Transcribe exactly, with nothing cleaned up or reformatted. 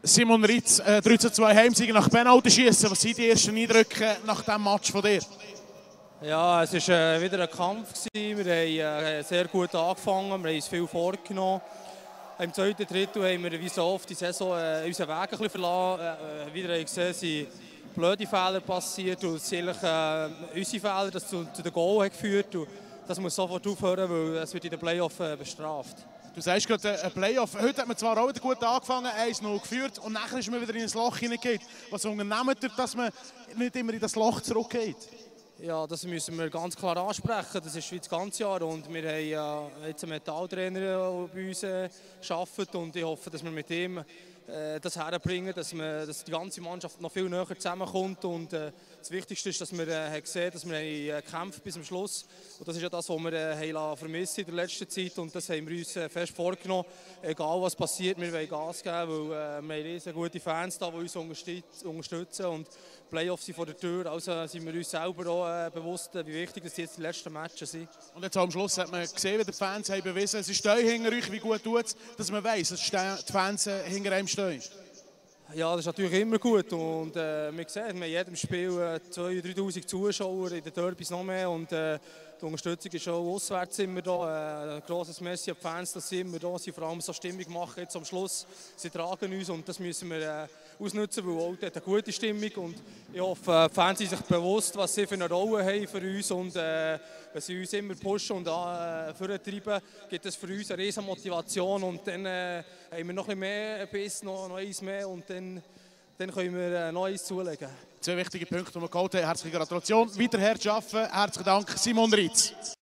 Simon Ritz, äh, drei zu zwei Heimsieg nach Penaltyschießen. Was sind die ersten Eindrücke nach diesem Match von dir? Ja, es war äh, wieder ein Kampf. Wir haben äh, sehr gut angefangen, wir haben uns viel vorgenommen. Im zweiten Drittel haben wir wie so oft die Saison äh, unseren Weg ein bisschen verlassen. Äh, wieder haben gesehen, sind blöde Fehler passiert und es sind eigentlich, äh, unsere Fehler, das zu, zu den Goal geführt. Und das muss sofort aufhören, weil es wird in den Playoffs äh, bestraft. Du sagst gerade ein Playoff. Heute hat man zwar auch wieder gut angefangen, eins null geführt und nachher ist man wieder in ein Loch hineingegangen. Was unternehmt ihr, dass man nicht immer in das Loch zurückgeht? Ja, das müssen wir ganz klar ansprechen. Das ist wie das ganze Jahr und wir haben ja jetzt einen Metalltrainer, der bei uns äh, arbeitet und ich hoffe, dass wir mit ihm äh, das herbringen, dass, wir, dass die ganze Mannschaft noch viel näher zusammenkommt und äh, das Wichtigste ist, dass wir äh, gesehen haben, dass wir äh, kämpfen bis zum Schluss und das ist ja das, was wir äh, haben vermisst in der letzten Zeit und das haben wir uns äh, fest vorgenommen. Egal was passiert, wir wollen Gas geben, weil äh, wir haben riesen gute Fans da, die uns unterstützen und Playoffs sind vor der Tür, also sind wir uns selber auch äh, bewusst, wie wichtig dass jetzt die letzten Matches sind. Und jetzt am Schluss hat man gesehen, wie die Fans haben bewiesen, es stehen hinter euch, wie gut tut es, dass man weiss, dass die Fans hinter einem stehen. Ja, das ist natürlich immer gut und äh, man sieht, wir haben in jedem Spiel äh, zweitausend bis dreitausend Zuschauer, in den Derbys noch mehr und äh, die Unterstützung ist auch auswärts immer da. Äh, ein grosses Messi an die Fans, dass sie immer da sind, vor allem so Stimmung machen jetzt am Schluss. Sie tragen uns und das müssen wir äh, ausnutzen, weil auch dort eine gute Stimmung und ich hoffe, die Fans sind sich bewusst, was sie für eine Rolle haben für uns und äh, wenn sie uns immer pushen und äh, vorantreiben, gibt es für uns eine riesen Motivation und dann äh, haben wir noch ein bisschen mehr Biss, noch, noch eins mehr und dann, dann können wir äh, noch eins zulegen. Zwei wichtige Punkte, die wir geholt haben. Herzliche Gratulation, weiter hart arbeiten. Herzlichen Dank, Simon Ritz.